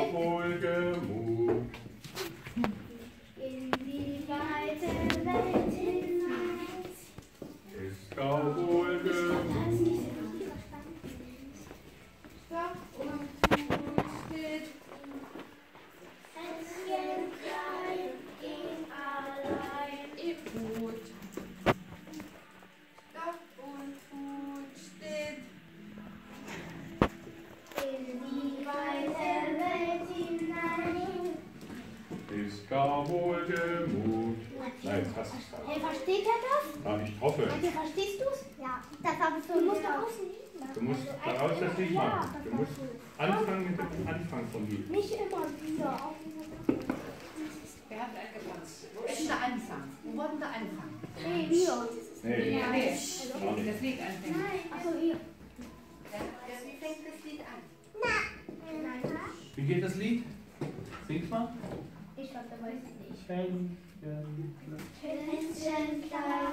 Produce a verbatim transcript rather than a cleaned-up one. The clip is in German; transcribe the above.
gar wohlgemut. In die weite Welt hinein. Ist gar wohlgemut. Stopp und pustet. Häschen klein ging allein im Boot. Stopp und pustet. In die weite Welt hinein. Ist gar wohlgemut. Nein, jetzt hast du es Hey, da. versteht er das? Ah, ich hoffe. Antje, verstehst du es? Ja, das habe ich so. Du musst daraus ein Lied machen. Du musst Also, daraus das Lied ja, machen. das Du war musst cool. anfangen mit dem Anfang vom Lied. Nicht immer wieder auf dieser Sache. Wer hat angefangen? Wo ist denn der Anfang? Wo war denn der Anfang? Nee, hier. Nee. Ja, nee. Wie das Lied anfängt. Achso, hier. Ja, wie fängt das Lied an? Nein. Wie geht das Lied? Sing's mal. Ich glaube, der weiß es nicht. Händchen. Händchen klein